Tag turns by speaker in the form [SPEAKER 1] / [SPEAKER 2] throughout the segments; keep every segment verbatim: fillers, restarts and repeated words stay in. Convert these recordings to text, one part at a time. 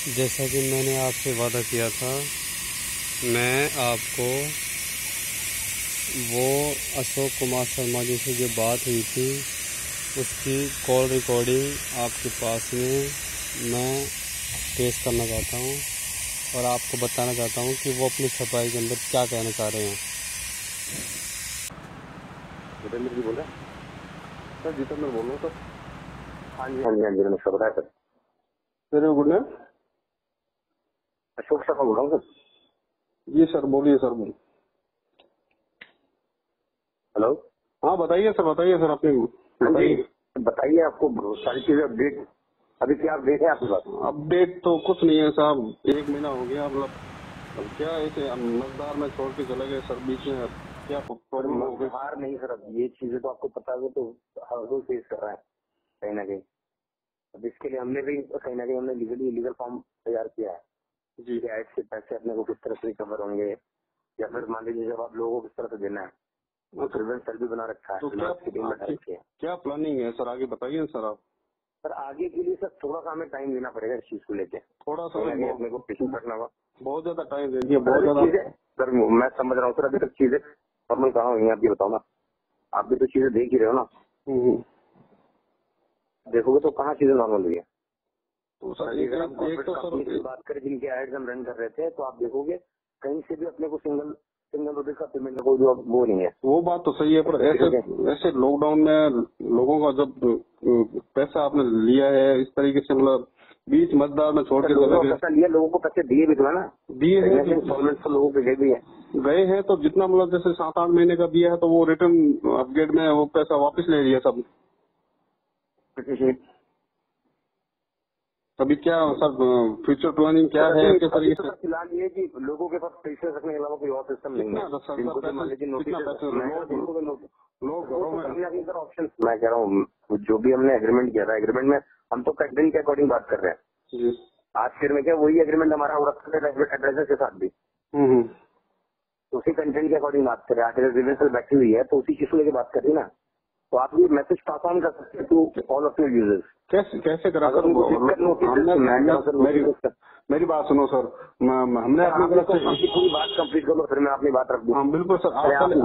[SPEAKER 1] जैसा कि मैंने आपसे वादा किया था, मैं आपको वो अशोक कुमार शर्मा जी से जो बात हुई थी उसकी कॉल रिकॉर्डिंग आपके पास में मैं पेश करना चाहता हूं और आपको बताना चाहता हूं कि वो अपनी सफाई के अंदर क्या कहना चाह रहे हैं।
[SPEAKER 2] जितेंद्र जी बोल रहे हैं
[SPEAKER 1] सर, जितेंद्र बोल रहा हूँ सर।
[SPEAKER 2] हाँ जी हाँ जी हाँ जी नमस्कार बताया सर
[SPEAKER 1] मेरे गुड ने
[SPEAKER 2] अशोक शर्मा बोल रहा हूँ सर।
[SPEAKER 1] जी सर, बोलिए सर। बोलिए।
[SPEAKER 2] हेलो
[SPEAKER 1] हाँ बताइए सर, बताइए सर, अपने बताइए।
[SPEAKER 2] बताइए आपको सारी चीजें अपडेट अभी क्या अपडेट है आपके पास?
[SPEAKER 1] अपडेट तो कुछ नहीं है साहब, एक महीना हो गया। मतलब अब क्या ऐसे मजदार में छोड़ के चले गए सर, बीच में क्या प्रॉब्लम हो गई?
[SPEAKER 2] हार नहीं सर, अब ये चीजें तो आपको पता है, तो हर रोज फेस कर रहा है कहीं ना कहीं। अब इसके लिए हमने भी कहीं ना कहीं हमने लीगली लीगल फॉर्म तैयार किया है
[SPEAKER 1] जी।
[SPEAKER 2] एड से पैसे अपने को किस तरह से रिकवर होंगे, या फिर मान लीजिए जब आप लोगों को किस तरह से देना है, प्रिवेंट सेल भी बना रखा है,
[SPEAKER 1] तो क्या
[SPEAKER 2] टीम बैठा रखी है।
[SPEAKER 1] क्या प्लानिंग है सर, आगे बताइए ना सर आप।
[SPEAKER 2] सर आगे के लिए सर थोड़ा सा हमें टाइम देना पड़ेगा इस चीज को लेके,
[SPEAKER 1] थोड़ा सा
[SPEAKER 2] अपने को पेशेंस रखना होगा।
[SPEAKER 1] बहुत ज्यादा टाइम दे दिया, बहुत ज्यादा
[SPEAKER 2] चीजें सर मैं समझ रहा हूँ सर, अभी तक चीजें नॉर्मल कहाँ हुई है आप ये बताओ ना, आप भी तो चीजें देख ही रहे हो ना।
[SPEAKER 1] हम्म।
[SPEAKER 2] देखोगे तो कहाँ चीजें नॉर्मल हुई है।
[SPEAKER 1] तो सर एक, एक, एक तो सर
[SPEAKER 2] की बात करें जिनके एड्स हम रन कर रहे थे, तो आप देखोगे कहीं से भी अपने को सिंगल सिंगल रुपए का पेमेंट का कोई जो वो नहीं है।
[SPEAKER 1] वो बात तो सही है, पर ऐसे ऐसे लॉकडाउन में लोगों का जब पैसा आपने लिया है इस तरीके से, मतलब बीच मतदार में छोड़ के चले गए।
[SPEAKER 2] पैसा लिया, लोगों को पैसे दिए भी तो है ना,
[SPEAKER 1] दिए हैं
[SPEAKER 2] इंस्टॉलमेंट तो लोगों के गए भी है
[SPEAKER 1] गए हैं तो जितना मतलब जैसे सात आठ महीने का दिया है तो वो रिटर्न अपग्रेड में वो पैसा वापस ले लिया सब। अभी क्या सर फ्यूचर प्लानिंग क्या है, किस तरीके से?
[SPEAKER 2] फिलहाल ये कि लोगों के पास पैसे रखने के अलावा कोई और सिस्टम नहीं है। ऑप्शन मैं कह रहा हूँ जो भी हमने एग्रीमेंट किया था, एग्रीमेंट में हम तो कैटरिंग के अकॉर्डिंग बात कर रहे हैं। आज फिर में क्या वही एग्रीमेंट हमारा हो रखा है एड्रेसेस के साथ भी, उसी कंटेंट के अकॉर्डिंग बात करें। आगे रिवेंसल बैठी हुई है तो उसी चीज को लेकर बात करिए ना, तो आप ये मैसेज पास ऑन कर सकते हैं to all of your users. कैसे कैसे करा सर?
[SPEAKER 1] मेरी मेरी बात सुनो सर, हमने अपनी तरफ से
[SPEAKER 2] पूरी बात कंप्लीट कर लो, फिर मैं अपनी बात रख दूँ।
[SPEAKER 1] हाँ बिल्कुल सर, आप
[SPEAKER 2] आप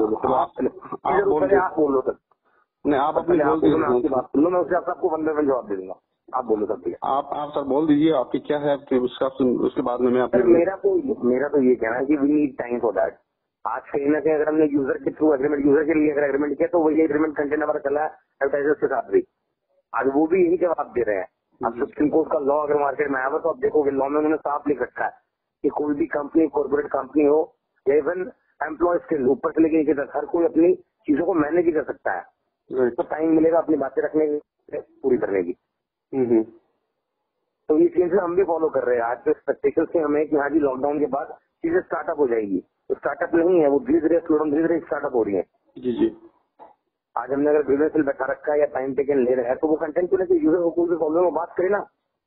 [SPEAKER 2] बोल लो सर।
[SPEAKER 1] नहीं आप अपनी
[SPEAKER 2] बात सुन लो, मैं उससे आपको वन बाय वन जवाब दे दूंगा। आप बोलो सर। ठीक है,
[SPEAKER 1] आप आप सर बोल दीजिए आपकी क्या है, फिर उसका उसके बाद में मैं अपने
[SPEAKER 2] मेरा तो मेरा तो ये कहना है कि we need time for that. आज कहीं ना कहीं अगर हमने यूजर के थ्रू एग्रीमेंट यूजर के लिए अगर एग्रीमेंट किया तो वही एग्रीमेंट कंटेंट हमारा चला है एडवर्टाइजर्स के साथ भी। आज वो भी यही जवाब दे रहे हैं। अब सुप्रीम कोर्ट का लॉ अगर मार्केट में आया हुआ तो आप देखोगे लॉ में उन्होंने साफ लिख रखा है कि कोई भी कंपनी कॉर्पोरेट कंपनी हो या इवन एम्प्लॉयज के ऊपर से लेकर नीचे तक हर कोई अपनी चीजों को मैनेज ही कर सकता है। तो टाइम मिलेगा अपनी बातें रखने की, पूरी करने की। तो ये चीजें हम भी फॉलो कर रहे हैं। आज के एक्सपेक्टेशन से हमें कि हाँ जी लॉकडाउन के बाद चीजें स्टार्टअप हो जाएगी, तो स्टार्टअप नहीं है, वो धीरे धीरे स्लोडाउन धीरे धीरे स्टार्टअप हो रही है। जी जी आज हमने अगर बिजनेस बैठा रखा है या टाइम टेकन ले रहा है तो वो कंटेंट को लेकर यूजर को कोई प्रॉब्लम हो बात करें ना।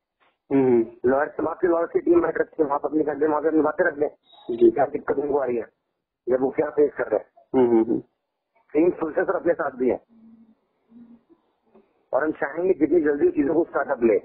[SPEAKER 2] लॉयर से बात की, लॉयर की टीम बैठ रखी है, वहाँ अपनी कंटेंट वहाँ अपनी बातें रख दें क्या दिक्कत उनको आ रही है या वो क्या फेस कर रहे हैं। सेम प्रोसेसर अपने साथ भी है और हम चाहेंगे जितनी जल्दी चीजों को स्टार्टअप ले।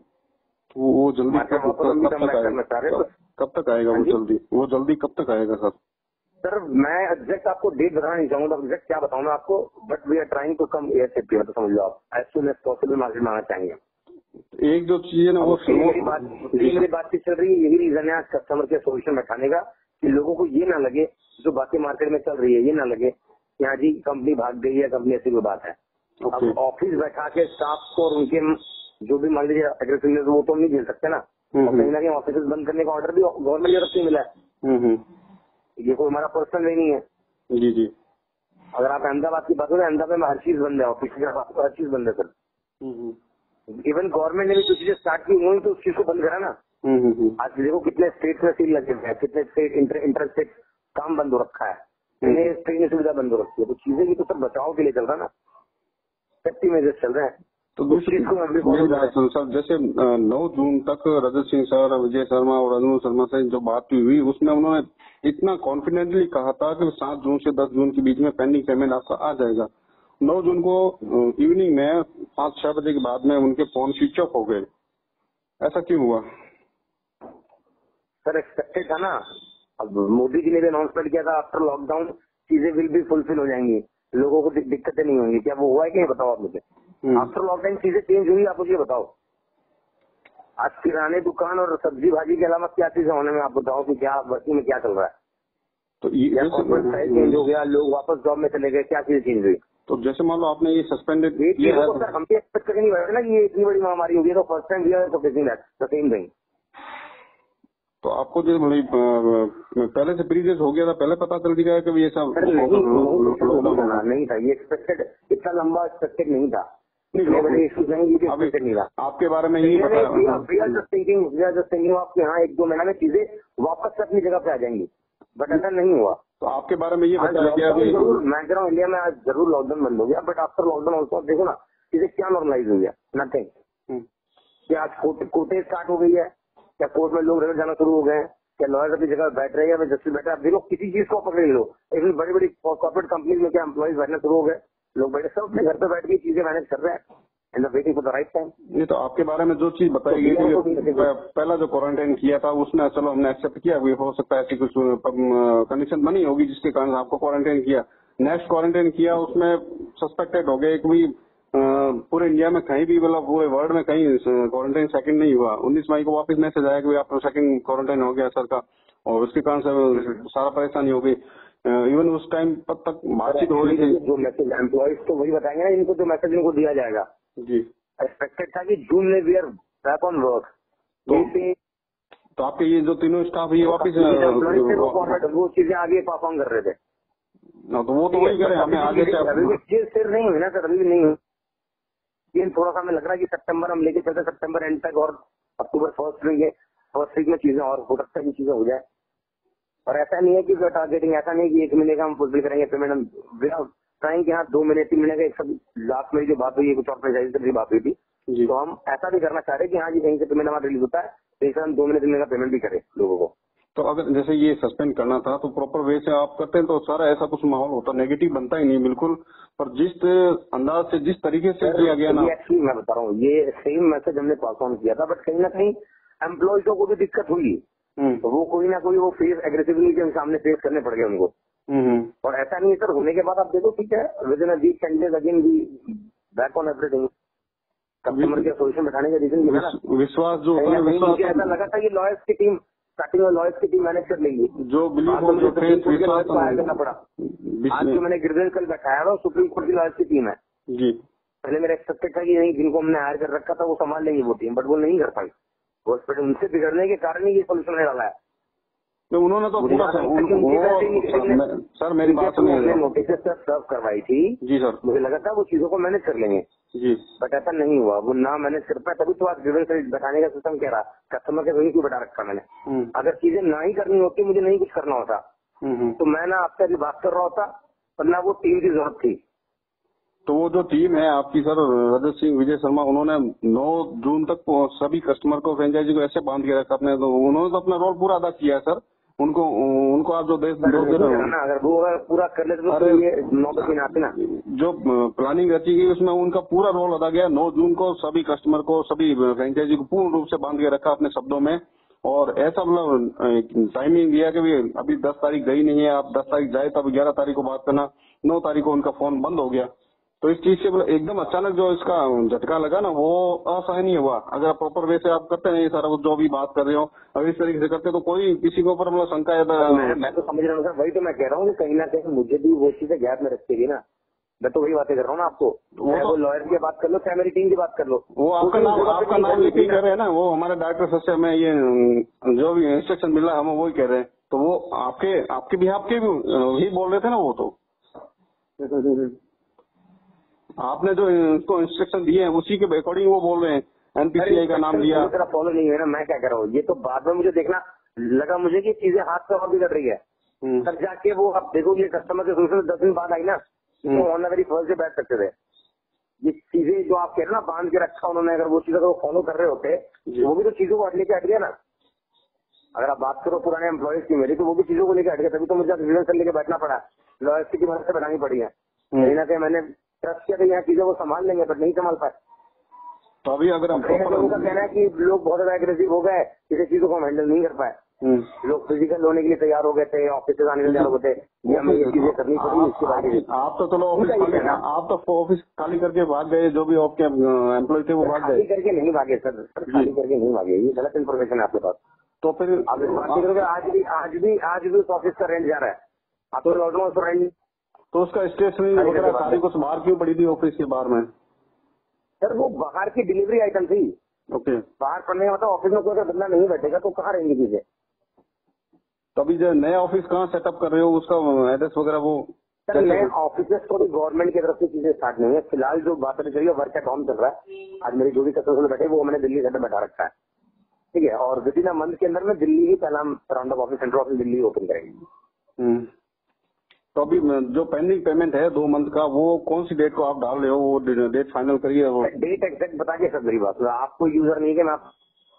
[SPEAKER 1] वो जल्दी कब तक कब तक आएगा? वो जल्दी वो जल्दी कब तक आएगा सर?
[SPEAKER 2] सर मैं एग्जैक्ट आपको डेट बताना नहीं चाहूंगा, एग्जैक्ट क्या बताऊँ मैं आपको, but we are trying to come air safety, मतलब समझ लो आप as soon as possible market में आना चाहेंगे।
[SPEAKER 1] एक जो चीज है ना वो
[SPEAKER 2] मेरी बात मेरी बातचीत चल रही है, यही रीजन है आज कस्टमर के सोल्यूशन बैठाने का कि लोगों को ये ना लगे जो बाकी मार्केट में चल रही है, ये ना लगे कि हाँ जी कंपनी भाग गई है, कंपनी ऐसी कोई बात है। अब ऑफिस बैठा के स्टाफ को और उनके जो भी मान लीजिए एग्रेसिवनेस वो तो नहीं झेल सकते ना। कहीं ना कहीं ऑफिस बंद करने का ऑर्डर भी गवर्नमेंट की तरफ से मिला है, ये कोई हमारा पर्सनल वे नहीं है। जी जी अगर आप अहमदाबाद की बात करें, अहमदाबाद में हर चीज बंद है, ऑफिस की बात हर चीज बंद है सर। इवन गवर्नमेंट ने भी जो चीजें स्टार्ट की उन्होंने तो उस चीज को बंद करा ना। आज देखो कितने स्टेट में सील लगे हुए हैं, कितने स्टेट इंटर स्टेट काम बंद हो रखा है, कितने ट्रेन सुविधा बंद हो रखी है, तो चीजें भी तो सब बचाव के लिए चल रहा है ना, सेफ्टी मेजर्स चल रहे हैं। तो दूसरी
[SPEAKER 1] सर जैसे नौ जून तक रजत सिंह सर, विजय शर्मा और अनु शर्मा से जो बात हुई उसमें उन्होंने इतना कॉन्फिडेंटली कहा था कि सात जून से दस जून के बीच में पेंडिंग पेमेंट आपका आ जाएगा। नौ जून को इवनिंग में पाँच छह बजे के बाद में उनके फोन स्विच ऑफ हो गए, ऐसा क्यों हुआ?
[SPEAKER 2] सर एक्सपेक्टेड था ना, अब मोदी जी ने भी अनाउंसमेंट किया था आफ्टर लॉकडाउन चीजें विल भी फुलफिल हो जाएंगी, लोगों को दिक्कतें नहीं होंगी। क्या वो हुआ है कि नहीं, बताओ आप मुझे। आफ्टर लॉकडाउन चीजें चेंज हुई, आप मुझे बताओ। आज किराने दुकान और सब्जी भाजी के अलावा क्या चीजें होने में, आप बताओ कि क्या वर्किंग में क्या चल रहा है।
[SPEAKER 1] तो ये
[SPEAKER 2] कॉर्पोरेट साइज चेंज हो गया, लोग वापस जॉब में चले गए, क्या चीज चेंज हुई।
[SPEAKER 1] तो जैसे मान लो आपने ये सस्पेंडेड
[SPEAKER 2] किया है, तो हम भी एक्सपेक्ट करके नहीं बैठे ना कि ये इतनी बड़ी महामारी होगी, तो first time we are facing that the same thing.
[SPEAKER 1] तो आपको जो पहले से प्रीवियस हो गया था, पहले पता चल गया कि ये सब
[SPEAKER 2] नहीं था, ये एक्सपेक्टेड इतना लंबा एक्सपेक्टेड नहीं था।
[SPEAKER 1] आपके बारे में यही पता
[SPEAKER 2] थिंकिंग आपके यहाँ एक दो महीना में चीजें वापस से अपनी जगह पे आ जाएंगी, बट ऐसा नहीं हुआ।
[SPEAKER 1] तो आपके बारे में ये बताया गया
[SPEAKER 2] जरूर, मैं कह रहा हूँ इंडिया में आज जरूर लॉकडाउन बंद हो गया, बट आफ्टर लॉकडाउन ऑल्सो देखो ना चीजें क्या नॉर्मलाइज हुई है, नथिंग। क्या आज कोर्टें स्टार्ट हो गई है, क्या कोर्ट में लोग रहने जाना शुरू हो गए हैं, क्या लॉयर अपनी जगह बैठ रहे हैं या जस्टिस बैठे। आप देखो किसी चीज को पकड़ लो, लेकिन बड़ी बड़ी कॉर्पोरेट कंपनी में क्या एम्प्लॉइज बैठना शुरू हो गए, लोग बैठे सब अपने घर पे बैठ के चीजें मैनेज कर रहे हैं in the waiting for the right time.
[SPEAKER 1] ये तो आपके बारे में जो चीज बताई गई थी, पहला जो क्वारंटाइन किया था उसने चलो हमने एक्सेप्ट किया, हो सकता है ऐसी कुछ कंडीशन बनी होगी जिसके कारण आपको क्वारंटाइन किया। नेक्स्ट क्वारंटाइन किया उसमें सस्पेक्टेड हो गया कि पूरे इंडिया में कहीं भी मतलब पूरे वर्ल्ड में कहीं क्वारंटाइन सेकंड नहीं हुआ। उन्नीस मई को वापस मैसेज आया कि आपका सेकंड क्वारंटाइन हो गया सर का, और उसके कारण से सारा परेशानी हो गई। इवन उस टाइम तक बातचीत हो रही थी।
[SPEAKER 2] जो मैसेज एम्प्लॉइज तो वही बताएंगे ना, इनको जो मैसेज इनको दिया जाएगा
[SPEAKER 1] जी,
[SPEAKER 2] एक्सपेक्टेड था कि जून में we are back on work.
[SPEAKER 1] तो आपके ये जो तीनों स्टाफ ये वापस
[SPEAKER 2] वो चीजें आगे परफॉर्म कर रहे थे,
[SPEAKER 1] तो वो तो वही करे हमें आगे से
[SPEAKER 2] अभी भी चीज सिर नहीं हुई ना सर, अभी भी नहीं हुई। ये थोड़ा सा हमें लग रहा है कि सितंबर हम लेके चलते, सितंबर एंड तक और अक्टूबर फर्स्ट वीक फर्स्ट वीक में चीजें और हो सकता है चीजें हो जाए। और ऐसा नहीं है कि टारगेटिंग, ऐसा नहीं कि एक महीने का हम फुलफिल करेंगे पेमेंट, हम ट्राइंग यहाँ दो महीने तीन महीने का एक सब लास्ट में जो बात हुई है कुछ और पैसा बात हुई थी, तो हम ऐसा भी करना चाह रहे हैं कि हाँ जी कहीं से पेमेंट हमारा रिलीज होता है तो इसे हम दो महीने तीन महीने का पेमेंट भी करें लोगों को।
[SPEAKER 1] तो अगर जैसे ये सस्पेंड करना था तो प्रॉपर वे से आप करते हैं तो सारा ऐसा कुछ माहौल होता, नेगेटिव बनता ही नहीं बिल्कुल। पर जिस अंदाज से जिस तरीके से किया गया ना,
[SPEAKER 2] मैं बता रहा हूँ ये सेम मैसेज हमने पास ऑन किया था, बट कहीं ना कहीं एम्प्लॉयजों को भी दिक्कत हुई, तो वो कोई ना कोई वो फेस एग्रेसिवली के सामने फेस करने पड़ गए उनको। और ऐसा नहीं है सर, होने के बाद आप देखो ठीक है within a week ten days again we back on everything. Customer के सोल्यूशन बैठाने का रीजन ये है
[SPEAKER 1] विश्वास जो
[SPEAKER 2] ऐसा लगा था कि लॉयर्स की टीम स्टार्टिंग में लॉयर्स की टीम मैनेज कर लेंगी, जो करना पड़ा। आज जो मैंने ग्रीवेंस कल बैठाया था सुप्रीम कोर्ट की लॉयर्स की टीम है जी। पहले मेरा एक्सपेक्टेड था कि नहीं जिनको हमने हायर कर रखा था वो संभाल लेंगी वो टीम, बट वो नहीं कर पाई। हॉस्पिटल उनसे बिगड़ने के कारण ही ये सोल्यूशन नहीं डाला है।
[SPEAKER 1] तो उन्होंने तो पूरा सर मेरी बात सुनिए,
[SPEAKER 2] नोटिस सर्व करवाई थी
[SPEAKER 1] जी सर,
[SPEAKER 2] मुझे लगा था वो चीजों को मैनेज कर लेंगे
[SPEAKER 1] जी, बट
[SPEAKER 2] ऐसा नहीं हुआ। वो ना मैनेज कर पाया, तभी तो आज ग्रीवेंस बैठाने का सिस्टम कह रहा कस्टमर के वही क्यों बैठा रखा मैंने। अगर चीजें ना ही करनी होती, मुझे नहीं कुछ करना होता तो मैं ना आपसे अभी बात कर रहा होता और ना वो टीम की जरूरत थी।
[SPEAKER 1] तो वो जो टीम है आपकी सर, रजत सिंह विजय शर्मा, उन्होंने नौ जून तक सभी कस्टमर को फ्रेंचाइजी को ऐसे बांध के रखा अपने, तो उन्होंने तो अपना रोल पूरा अदा किया है सर। उनको उनको आप जो देश दो दे रहे हो ना, अगर वो पूरा कर लेते तो ये नौ दिन आते ना। जो प्लानिंग रची गई उसमें उनका पूरा रोल अदा गया। नौ जून को सभी कस्टमर को सभी फ्रेंचाइजी को पूर्ण रूप से बांध के रखा अपने शब्दों में, और ऐसा मतलब टाइमिंग दिया कि अभी दस तारीख गई नहीं है, आप दस तारीख जाए तब ग्यारह तारीख को बात करना। नौ तारीख को उनका फोन बंद हो गया। तो इस चीज से एकदम अचानक जो इसका झटका लगा ना वो असहनीय हुआ। अगर आप प्रॉपर वे से आप करते हैं ये सारा कुछ जो भी बात कर रहे हो, अगर इस तरीके से करते तो कोई किसी के ऊपर मतलब शंका या
[SPEAKER 2] मैं, मैं तो समझ रहा हूँ सर, वही तो मैं कह रहा हूँ कि कहीं ना कहीं मुझे भी वो चीजें गैप में रखेगी ना। मैं तो वही बातें कर रहा हूँ ना आपको, वो तो लॉयर की बात कर लो चाहे मेरी टीम की बात कर लो,
[SPEAKER 1] वो आपका नाम आपका नाम लिख के कह रहे हैं ना, वो हमारे डॉक्टर सर से हमें ये जो भी इंस्ट्रक्शन मिला हम वही कह रहे हैं। तो वो आपके आपके भी आपके भी बोल रहे थे ना, वो तो आपने जो इसको इंस्ट्रक्शन दिए हैं उसी के अकॉर्डिंग वो बोल रहे हैं। एनपीसीआई का नाम दिया,
[SPEAKER 2] फॉलो नहीं है ना, मैं क्या कर रहा हूँ। ये तो बाद में मुझे देखना लगा मुझे कि चीजें हाथ से और बिगड़ रही है, तब जाके वो आप देखो ये कस्टमर के सोल्यूशन दस दिन बाद आई ना, तो ऑन वेरी फर्स्ट डे बैठ सकते थे। ये चीजें जो आप कह रहे ना बांध के रखा उन्होंने, अगर वो चीजें अगर वो फॉलो कर रहे होते वो भी तो चीजों को लेके हट गया ना। अगर आप बात करो पुराने एम्प्लॉयज की मेरी, तो वो भी चीजों को लेकर हट गया, तभी तो मुझे ग्रीवेंस लेके बैठना पड़ा, लॉयर्स की मदद से बनानी पड़ी है। कहीं ना कहीं मैंने ट्रस्ट किया यहाँ चीजों को संभाल लेंगे, बट नहीं संभाल पाए।
[SPEAKER 1] तो अभी अगर हम
[SPEAKER 2] लोगों का कहना है कि लोग बहुत ज्यादा एग्रेसिव हो गए, किसी चीजों को हम हैंडल नहीं कर पाए। लोग फिजिकल होने के लिए तैयार हो गए थे, ऑफिस से आने के लिए तैयार हो गए थे, ये हमें ये चीजें करनी पड़ी। इसके बाद
[SPEAKER 1] आप तो चलो ऑफिस खाली, आप तो ऑफिस खाली करके भाग गए, जो भी आपके एम्प्लॉय थे वो भाग गए।
[SPEAKER 2] खाली करके नहीं भागे सर, खाली करके नहीं भागे, ये गलत इन्फॉर्मेशन है आपके पास।
[SPEAKER 1] तो फिर
[SPEAKER 2] आप इस बात की करोगे, आज भी आज भी आज भी उस ऑफिस का रेंट जा रहा है, आप तो ऑलमोस्ट रेंट।
[SPEAKER 1] तो उसका स्टेशनरी वगैरह सारी कुछ बाहर क्यों पड़ी थी ऑफिस के बाहर में?
[SPEAKER 2] सर वो बाहर की डिलीवरी आइटम थी।
[SPEAKER 1] ओके,
[SPEAKER 2] बाहर पड़ने का मतलब ऑफिस में कोई अगर बंदा नहीं बैठेगा तो कहाँ रहेंगी चीजें?
[SPEAKER 1] तो अभी जो नया ऑफिस कहाँ सेटअप कर रहे हो, उसका एड्रेस वगैरह वो?
[SPEAKER 2] सर नए ऑफिस को भी गवर्नमेंट की तरफ से चीजें स्टार्ट नहीं है फिलहाल। जो बात चल रही है वर्क एट होम चल रहा है। आज मेरी जो भी कस्टमर बैठे वो मैंने दिल्ली सेटअप बैठा रखा है, ठीक है। और विद इन अ मंथ के अंदर में दिल्ली ही पहला round of office, central office Delhi open करेंगे।
[SPEAKER 1] तो अभी जो पेंडिंग पेमेंट है दो मंथ का, वो कौन सी डेट को आप डाल रहे हो? वो डेट फाइनल करिए। वो
[SPEAKER 2] डेट एक्जैक्ट बता के सर मेरी बात, आपको यूजर नहीं है मैं आप,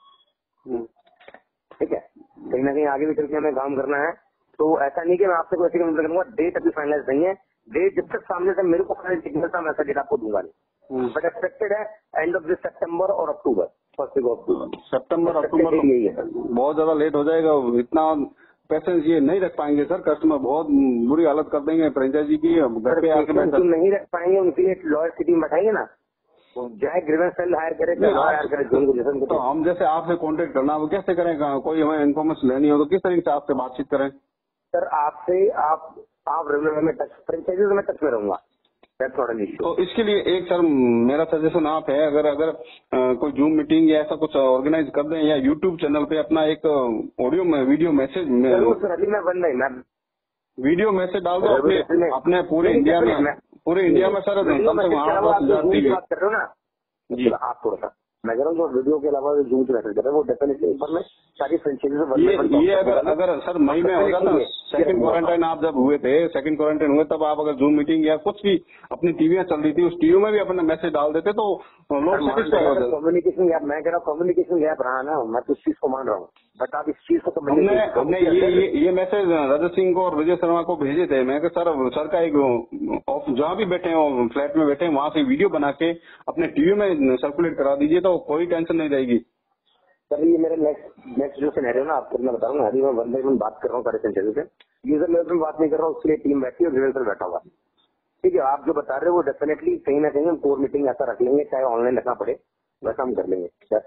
[SPEAKER 2] ठीक है। कहीं ना कहीं आगे भी चल के हमें काम करना है, तो ऐसा नहीं कि मैं आपसे कोई ऐसी कमेंट करूंगा। डेट अभी फाइनलाइज नहीं है, डेट जब तक सामने से मेरे को फाइनल सिग्नल था मैं डेट आपको दूंगा नहीं, बट एक्सपेक्टेड है एंड ऑफ दिस सितंबर और अक्टूबर, फर्स्ट वीक ऑफ अक्टूबर।
[SPEAKER 1] सितंबर अक्टूबर
[SPEAKER 2] यही है,
[SPEAKER 1] बहुत ज्यादा लेट हो जाएगा। इतना पेशेंस ये नहीं रख पाएंगे सर, कस्टमर बहुत बुरी हालत कर देंगे फ्रेंचाइजी की। घर पे आके
[SPEAKER 2] नहीं रख पाएंगे, उनके लिए लॉयर सिटी में बैठाएंगे ना, चाहे ग्रीवेंस सेल हायर करे, हायर करे।
[SPEAKER 1] तो हम जैसे आपसे कांटेक्ट करना वो कैसे करें? कोई हमें इन्फॉर्मेशन लेनी हो तो किस तरीके से आपसे बातचीत करें?
[SPEAKER 2] सर आपसे आप आप रेगुलर में टच, फ्रेंचाइजी में टच में रहूंगा,
[SPEAKER 1] तो इसके लिए एक सर मेरा सजेशन आप है, अगर अगर आ, कोई जूम मीटिंग या ऐसा कुछ ऑर्गेनाइज कर दें, या यूट्यूब चैनल पे अपना एक ऑडियो में वीडियो मैसेज
[SPEAKER 2] अभी मैं बंद नहीं, मैं
[SPEAKER 1] वीडियो मैसेज डाल दो अपने अपने पूरे इंडिया में, पूरे इंडिया में सर कम से कम आठ दस हजार
[SPEAKER 2] बात कर रहे हो ना जी। आप थोड़ा सा मैं कह रहा हूँ जो वीडियो के अलावा जूम से मैसेज कर रहे हैं वो डेफिनेटली ऊपर में सारी फ्रेंचाइजी
[SPEAKER 1] ये, ये अगर अगर सर मई में होगा ना, सेकंड क्वारंटाइन आप जब हुए थे, सेकंड क्वारंटाइन हुए तब आप अगर जूम मीटिंग या कुछ भी अपनी टीवियां चल रही थी उस टीवी में भी अपना मैसेज डाल देते तो लोग सेटिस्फाई हो जाते।
[SPEAKER 2] कम्युनिकेशन गैप, मैं कह रहा हूँ कम्युनिकेशन गैप रहा ना, मैं तो इस चीज को मान रहा हूँ, बट आप इस चीज को तो
[SPEAKER 1] हमने हमने ये ये, ये मैसेज रजत सिंह को और विजय शर्मा को भेजे थे। मैं सर सर का एक जहाँ भी बैठे हो फ्लैट में बैठे हैं वहाँ से वीडियो बना के अपने टीवी में सर्कुलेट करा दीजिए तो कोई टेंशन नहीं रहेगी।
[SPEAKER 2] सर ये मेरे नेक्स्ट नेक्स्ट जो सिनेरियो ना आपको मैं बताऊंगा, अभी मैं वन बाई वन बात कर रहा हूँ सारे सेंचुरी से, यूजर लेवल में बात नहीं कर रहा हूँ, उसके लिए टीम बैठी है और रिवेल पर बैठा हुआ, ठीक है। आप जो बता रहे हो वो डेफिनेटली कहीं ना कहीं हम कोर मीटिंग ऐसा रख लेंगे, चाहे ऑनलाइन रखना पड़े वैसा हम कर लेंगे।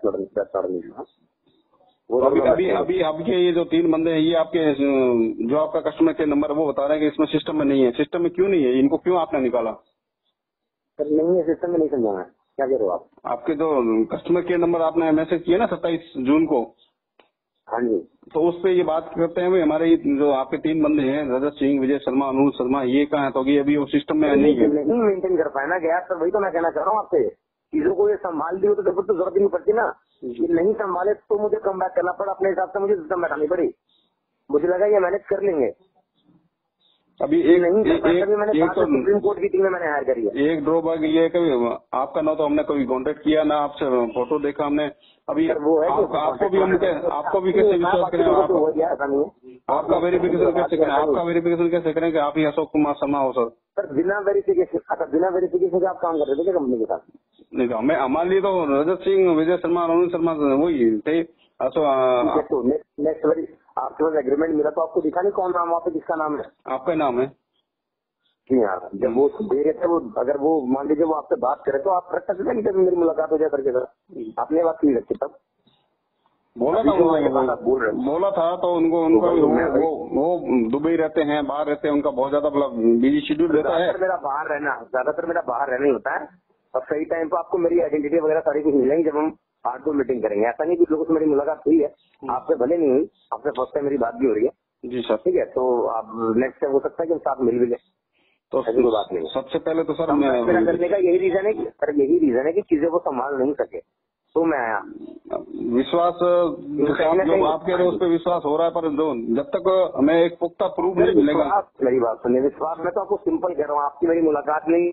[SPEAKER 1] वो अभी अभी अभी आपके ये जो तीन बंदे हैं ये आपके जो आपका कस्टमर केयर नंबर वो बता रहे हैं कि इसमें सिस्टम में नहीं है। सिस्टम में क्यों नहीं है? इनको क्यों आपने निकाला?
[SPEAKER 2] सर नहीं है सिस्टम में, नहीं समझा मैं क्या कह रहे हो आप?
[SPEAKER 1] आपके जो कस्टमर केयर नंबर आपने मैसेज किया ना सत्ताईस जून को,
[SPEAKER 2] हाँ जी,
[SPEAKER 1] तो उस पे ये बात करते हैं हमारे जो आपके तीन बंदे हैं रजत सिंह, विजय शर्मा, अनुज शर्मा, ये कहाँ है? तो ये अभी वो सिस्टम में नहीं है,
[SPEAKER 2] नहीं मेंटेन कर पाए ना गया सर, वही तो मैं कहना चाह रहा हूँ आपसे। चीजों को ये संभाल दी हो तो जरूरत तो जरूरत ही नहीं पड़ती ना, ये नहीं संभाले तो मुझे कम बैक करना पड़ा, अपने हिसाब से मुझे सिस्टम बैठानी पड़ी। मुझे लगा ये मैनेज कर लेंगे,
[SPEAKER 1] अभी एक नहीं एक, एक,
[SPEAKER 2] मैंने
[SPEAKER 1] एक तो
[SPEAKER 2] सुप्रीम कोर्ट की टीम में मैंने हायर करी है।
[SPEAKER 1] एक ड्रॉबैक ये है कि आपका ना तो हमने कभी कॉन्टेक्ट किया ना आपसे फोटो देखा हमने अभी। वो है आप, आपको भी हम आपको भी कैसे विश्वास करें? आपका वेरिफिकेशन कैसे करें? आपका वेरिफिकेशन कैसे करें कि आप ही अशोक कुमार शर्मा हो सर?
[SPEAKER 2] सर बिना वेरिफिकेशन, अच्छा बिना वेरिफिकेशन के आप काम कर रहे थे कंपनी के साथ?
[SPEAKER 1] नहीं तो हमें हमारे लिए तो रजत सिंह, विजय शर्मा, अनुज शर्मा वही थे।
[SPEAKER 2] नेक्स्ट वेरी आपके पास एग्रीमेंट मिला तो आपको दिखा नहीं कौन नाम वहाँ पे, किसका नाम है?
[SPEAKER 1] आपका नाम है
[SPEAKER 2] जी हाँ। जब वो दे रहे थे वो, अगर वो मान लीजिए वो आपसे बात करे तो आप रख सकते हैं कि मेरी मुलाकात हो जाए करके सर, आपने बात नहीं रखी तब
[SPEAKER 1] बोला था बोल रहे बोला था तो उनको उनको वो वो दुबई रहते हैं, बाहर रहते हैं, उनका बहुत ज्यादा मतलब बिजी शेड्यूल रहता है।
[SPEAKER 2] मेरा बाहर रहना ज्यादातर मेरा बाहर रहना ही होता है, और सही टाइम पे आपको मेरी आइडेंटिटी वगैरह सारी कुछ मिलेंगी जब हम हार्ड कोर मीटिंग करेंगे। ऐसा नहीं कि लोगों से मेरी मुलाकात हुई है, आपसे भले नहीं हुई, आपसे फर्स्ट टाइम मेरी बात भी हो रही है
[SPEAKER 1] जी सर,
[SPEAKER 2] ठीक है। तो आप नेक्स्ट टाइम हो सकता है कि हम साथ मिल भी ले,
[SPEAKER 1] तो ऐसी कोई बात नहीं। सबसे पहले तो सर
[SPEAKER 2] मेरा करने का यही रीजन है कि सर यही रीजन है कि चीजें वो संभाल नहीं सके तो मैं आया।
[SPEAKER 1] विश्वास जो आप कह रहे हो उस पर विश्वास हो रहा है, पर जो जब तक हमें एक पुख्ता प्रूफ नहीं मिलेगा।
[SPEAKER 2] मेरी बात सुनिए, विश्वास मैं तो आपको सिंपल कह रहा हूँ, आपकी मेरी मुलाकात नहीं,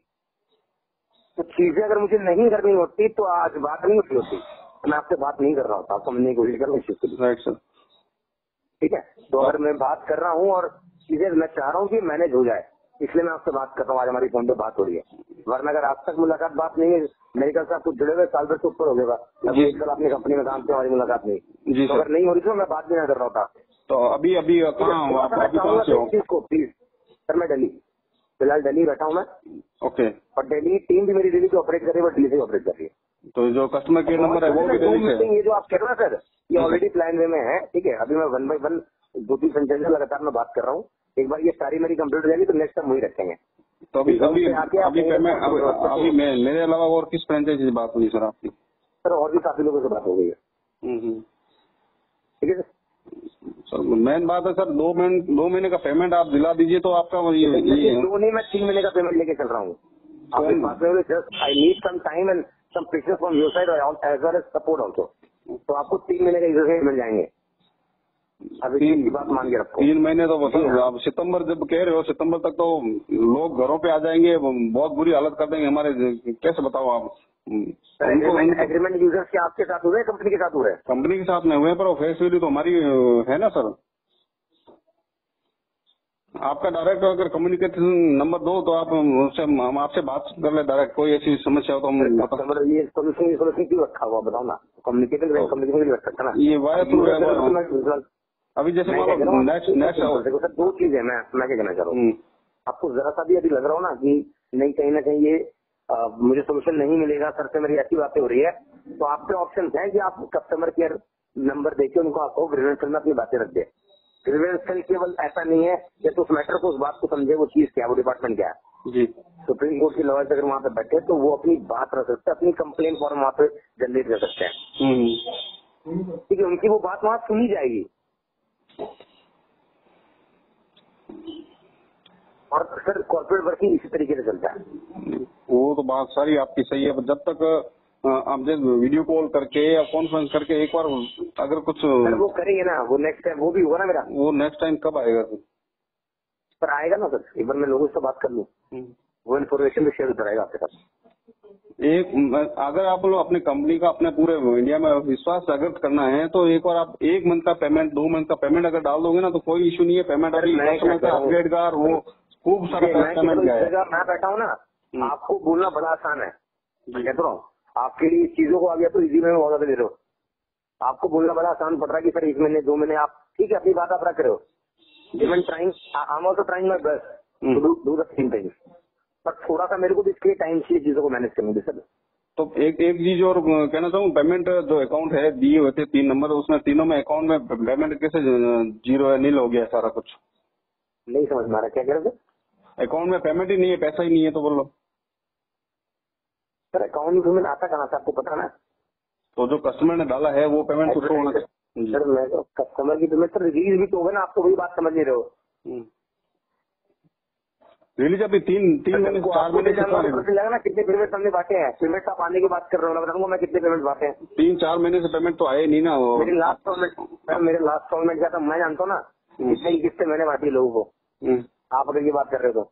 [SPEAKER 2] तो चीजें अगर मुझे नहीं करनी होती तो आज बात नहीं होती होती, मैं आपसे बात नहीं कर रहा होता, आप समझने की कोशिश कर रहे
[SPEAKER 1] राइट सर,
[SPEAKER 2] ठीक है। तो अगर मैं बात कर रहा हूँ और चीजें मैं चाह रहा हूँ कि मैनेज हो जाए, इसलिए मैं आपसे बात कर रहा हूँ, आज हमारी फोन पे बात हो रही है। वरना अगर आज तक मुलाकात बात नहीं है, मेरे ख्याल से आप कुछ जुड़े हुए साल भर से ऊपर हो गया, कल अपनी कंपनी में काम किया, हमारी मुलाकात नहीं, तो अगर नहीं हो रही तो मैं बात भी ना कर रहा होता।
[SPEAKER 1] तो अभी अभी कहाँ हो आप, अभी कहाँ से हो?
[SPEAKER 2] प्लीज सर, मैं दिल्ली, फिलहाल दिल्ली बैठा हूँ मैं।
[SPEAKER 1] ओके।
[SPEAKER 2] और दिल्ली टीम भी मेरी दिल्ली से ऑपरेट कर रही है, वो दिल्ली से ऑपरेट कर रही है।
[SPEAKER 1] तो जो कस्टमर केयर नंबर है वो भी दिल्ली से?
[SPEAKER 2] ये जो आप कह रहे हो ना सर, ये ऑलरेडी प्लान वे में है, ठीक है। अभी मैं वन बाई वन दो तीन सेंटेंस लगातार मैं बात कर रहा हूँ। एक बार ये सारी मेरी कंप्लीट हो जाएगी तो नेक्स्ट टाइम वही रखेंगे।
[SPEAKER 1] तो अभी अभी अभी पेमेंट अभी मेरे अलावा और किस फ्रेंचाइजी से बात हुई सर आपकी?
[SPEAKER 2] सर और भी काफी लोगों से बात हो गई है, ठीक है
[SPEAKER 1] सर। मेन बात है सर, दो महीने दो महीने का पेमेंट आप दिला दीजिए तो आपका ये, ये
[SPEAKER 2] दो नहीं, मैं तीन महीने का पेमेंट लेके चल रहा हूँ। Just I need some time and some patience from your side as well as support also. तो आपको तीन महीने का यूजर मिल जाएंगे। अभी तीन की बात मान के रखो।
[SPEAKER 1] तीन महीने तो बता, आप सितंबर जब कह रहे हो सितंबर तक तो लोग घरों पे आ जाएंगे, बहुत बुरी हालत कर देंगे हमारे। कैसे बताओ आप?
[SPEAKER 2] एग्रीमेंट यूजर्स के आपके साथ हुए, कंपनी के साथ हुए?
[SPEAKER 1] कंपनी के साथ में हुए, पर फेस वैल्यू तो हमारी है ना सर। आपका डायरेक्ट अगर कम्युनिकेशन नंबर दो तो आप उससे हम आपसे बात कर ले डायरेक्ट। कोई ऐसी समस्या हो तो हम
[SPEAKER 2] ये सोल्यूशन सोल्यूशन क्यों रखा हुआ बताओ ना? कम्युनिकेशन कम्युनिकेशन रख सकता ना,
[SPEAKER 1] ये वायर थ्रू है। अभी जैसे नेक्स्ट नेक्स्ट
[SPEAKER 2] सर दो चीज है, मैं मैं क्या कहना चाह रहा हूँ, आपको जरा सा भी अभी लग रहा हो ना कि नहीं कहीं ना कहीं ये आ, मुझे सोल्यूशन नहीं मिलेगा, सर से मेरी ऐसी बातें हो रही है, तो आपके ऑप्शन है कि आप कस्टमर केयर नंबर देके उनको आपको ग्रीवेंस में अपनी बातें रख दे। ग्रीवेंस केवल ऐसा नहीं है कि तो उस मैटर को, उस बात को समझे, वो चीज क्या, वो डिपार्टमेंट क्या है जी। सुप्रीम कोर्ट की लॉयर्स अगर वहाँ पे बैठे तो वो अपनी बात रख सकते हैं, अपनी कंप्लेन फॉर्म वहाँ पे जनरेट कर सकते हैं, ठीक है। उनकी वो बात वहाँ सुनी जाएगी। और सर कॉर्पोरेट वर्किंग इसी तरीके से चलता है।
[SPEAKER 1] वो तो बात सारी आपकी सही है, जब तक आप जब वीडियो कॉल करके या कॉन्फ्रेंस करके एक बार अगर कुछ
[SPEAKER 2] सर वो करेंगे ना, वो नेक्स्ट टाइम वो भी होगा ना मेरा।
[SPEAKER 1] वो नेक्स्ट टाइम कब आएगा सर?
[SPEAKER 2] सर आएगा ना सर, एक बार मैं लोगों से बात कर लूँ, वो इन्फॉर्मेशन भी शेयर होता रहेगा आपके साथ।
[SPEAKER 1] एक अगर आप लोग अपनी कंपनी का अपने पूरे इंडिया में विश्वास जागृत करना है तो एक बार आप एक मंथ का पेमेंट, दो मंथ का पेमेंट अगर डाल दोगे ना तो कोई इशू नहीं है। पेमेंट अभी अपग्रेड का वो खूब सारा पेमेंट गया।
[SPEAKER 2] मैं बैठा हूँ ना, आपको बोलना बड़ा आसान है, मैं कहता हूँ आपके लिए चीजों को आ गया तो इजी में बहुत ज्यादा ले रहे हो। आपको बोलना बड़ा आसान पड़ रहा है कि सर एक महीने दो महीने आप ठीक है अपनी बात आप रख रहे हो। Trying I am also trying my best to do the same thing, पर थोड़ा सा मेरे को भी इसके टाइम से चीजों को मैनेज करने सर।
[SPEAKER 1] तो एक एक चीज और कहना चाहूँ, पेमेंट जो अकाउंट है दिए हुए थे तीन नंबर, उसमें तीनों में अकाउंट में पेमेंट कैसे जीरो है, नील हो गया सारा कुछ?
[SPEAKER 2] नहीं समझ में आ रहा क्या कह रहे थे?
[SPEAKER 1] अकाउंट में पेमेंट ही नहीं है, पैसा ही नहीं है तो बोलो
[SPEAKER 2] सर। अकाउंट में पेमेंट आता कहाँ से आपको पता ना?
[SPEAKER 1] तो जो कस्टमर ने डाला है वो पेमेंट तो होना चाहिए
[SPEAKER 2] सर। मैं तो कस्टमर की पेमेंट सर रिलीज भी तो होगा ना, आप तो वही बात समझ नहीं रहे हो।
[SPEAKER 1] रिलीज अभी तीन तीन महीने चार महीने
[SPEAKER 2] लगा ना कितने पेमेंट हमने बांटे हैं। पेमेंट आप आने की बात कर रहे हो ना, बताऊंगा मैं कितने पेमेंट बांटे हैं।
[SPEAKER 1] तीन चार महीने से पेमेंट तो आए नहीं ना।
[SPEAKER 2] मेरी लास्ट इंस्टॉलमेंट सर, मेरे लास्ट इंस्टॉलमेंट क्या था मैं जानता हूँ ना, कितने कितने मैंने बांटी लोगों को। आप अगर ये बात कर रहे हो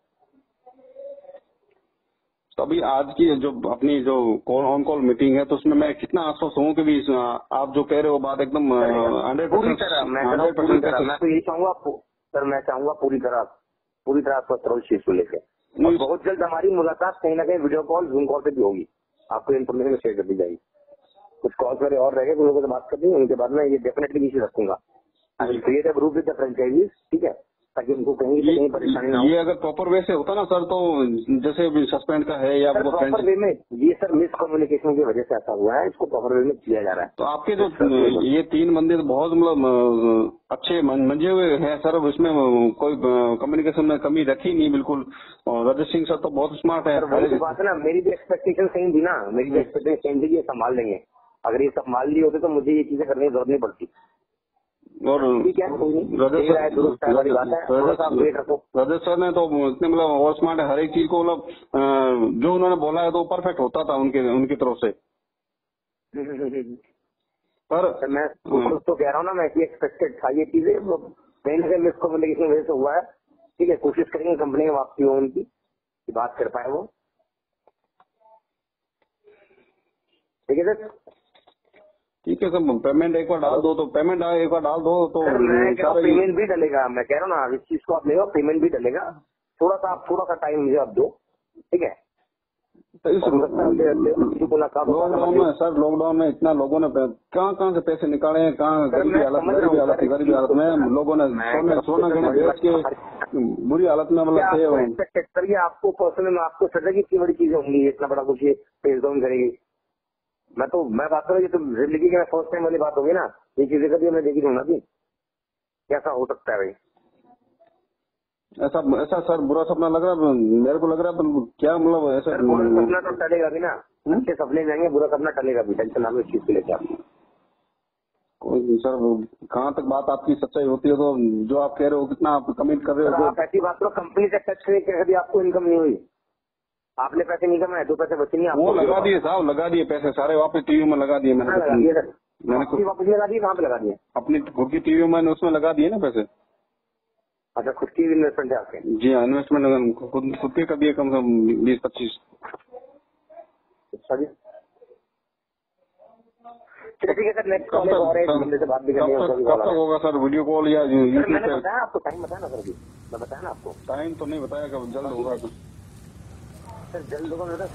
[SPEAKER 1] तो अभी आज की जो अपनी जो कॉल ऑन कॉल मीटिंग है तो उसमें मैं कितना आश्वस्त हूँ कि भी आप जो कह रहे हो बात एकदम हंड्रेड
[SPEAKER 2] पूरी तरह मैं पूरी तरह मैं तो यही चाहूंगा सर, मैं चाहूंगा पूरी तरह पूरी तरह आश्वस्त रहो इस चीज को लेकर। बहुत जल्द हमारी मुलाकात कहीं ना कहीं वीडियो कॉल जूम कॉल पे भी होगी, आपको इन्फॉर्मेशन शेयर कर दी जाएगी। कुछ कॉल्स मेरे और रह गए, लोगों से बात कर दी, उनके बाद में ये डेफिनेटली इश्यू रखूंगा। I will create a group with the franchisees, ठीक है, ताकि उनको कहीं कहीं परेशानी ना हो।
[SPEAKER 1] ये अगर प्रॉपर वे से होता ना सर तो जैसे सस्पेंड का है या
[SPEAKER 2] प्रॉपर वे में, ये सर मिसकम्युनिकेशन की वजह से ऐसा हुआ है, इसको प्रॉपर वे में किया जा रहा है।
[SPEAKER 1] तो आपके जो ये तीन बंदे तो बहुत मतलब अच्छे मंजे हुए हैं सर, इसमें कोई कम्युनिकेशन में कमी रखी नहीं बिल्कुल। और रजत सिंह सर तो बहुत स्मार्ट है।
[SPEAKER 2] वही बात है ना, मेरी भी एक्सपेक्टेशन सही थी ना, मेरी भी एक्सपेक्टेशन सही थी ये संभाल लेंगे। अगर ये संभाल लिए होते तो मुझे ये चीजें करने की जरूरत नहीं पड़ती।
[SPEAKER 1] और रजत सर ने तो इतने मतलब और स्मार्ट है, हर एक चीज को मतलब जो उन्होंने बोला है तो परफेक्ट होता था उनके उनकी तरफ से। पर
[SPEAKER 2] मैं तो कह रहा हूँ ना, मैं कि एक्सपेक्टेड था ये चीजें, कहीं ना कहीं मिसकम्युनिकेशन की वजह से हुआ है। ठीक है, कोशिश करेंगे कंपनी में वापसी हो उनकी, बात कर पाए वो। ठीक है सर,
[SPEAKER 1] ठीक है सर, पेमेंट एक बार डाल दो तो पेमेंट एक बार डाल दो तो
[SPEAKER 2] पेमेंट भी डलेगा। मैं कह रहा हूँ ना, इस चीज को आप ले लो, पेमेंट भी डलेगा। थोड़ा सा आप थोड़ा सा टाइम मुझे आप दो, ठीक है।
[SPEAKER 1] तो इस लॉकडाउन में सर, लॉकडाउन में इतना लोगों ने कहाँ कहाँ से पैसे निकाले हैं, कहाँ गरीबी हालत गरीबी हालत गरीबी हालत में लोगों ने सोने सोना गहना बेच के बुरी हालत में मतलब थे।
[SPEAKER 2] सर ये आपको पर्सनल आपको सजा की इतनी बड़ी चीजें होंगी, इतना बड़ा कुछ ये फेसडाउन करेगी। मैं तो मैं बात कर रहा हूँ, ये तो जिंदगी की फर्स्ट टाइम वाली बात होगी ना, ये चीजें कभी मैं देखी दूंगा कि कैसा हो सकता है भाई।
[SPEAKER 1] ऐसा ऐसा सर बुरा सपना लग रहा है मेरे को, लग रहा है क्या मतलब ऐसा
[SPEAKER 2] बुरा सपना तो टलेगा भी ना, अच्छे सपने जाएंगे, बुरा सपना टलेगा भी, टेंशन ना लो इस चीज को लेकर आप।
[SPEAKER 1] कोई सर कहाँ तक बात आपकी सच्चाई होती है तो जो आप कह रहे हो कितना आप कमिट कर रहे हो।
[SPEAKER 2] आप ऐसी बात करो, कंपनी से टच करके कभी आपको इनकम नहीं हुई, आपने पैसे नहीं कमाए, दो पैसे बचे नहीं आपको।
[SPEAKER 1] वो लगा दिए साहब, लगा दिए पैसे सारे वापस टीवी में लगा दिए मैंने।
[SPEAKER 2] लगा दिए सर, मैंने वापस लगा दिए, कहाँ पे लगा दिए?
[SPEAKER 1] अपनी खुद की टीवी में मैंने उसमें लगा दिए ना पैसे।
[SPEAKER 2] अच्छा, खुद की इन्वेस्टमेंट है आपके?
[SPEAKER 1] जी हाँ, इन्वेस्टमेंट खुद खुद के कर दिए कम से कम बीस पच्चीस।
[SPEAKER 2] चलिए ठीक है सर, नेक्स्ट कॉल और एक बंदे से बात भी करनी है।
[SPEAKER 1] कब तक होगा सर वीडियो कॉल या यूट्यूब पे?
[SPEAKER 2] मैंने बताया आपको, टाइम बताया ना सर, अभी मैं बताया ना आपको।
[SPEAKER 1] टाइम तो नहीं बताया, कब जल्द होगा
[SPEAKER 2] सर? जल्द होगा मेरा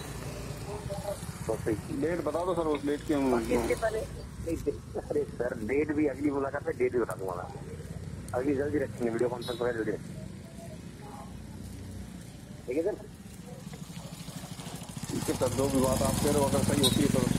[SPEAKER 1] डेट बता दो सर, उस डेट की हम
[SPEAKER 2] पहले। अरे सर डेट भी अगली मुलाकात में डेट भी बता दूंगा, अगली जल्दी रखेंगे, वीडियो कॉन्फ्रेंस वगैरह जल्दी रखेंगे, ठीक है सर?
[SPEAKER 1] ठीक है सर, जो भी बात आप कह रहे हो अगर सही होती है तो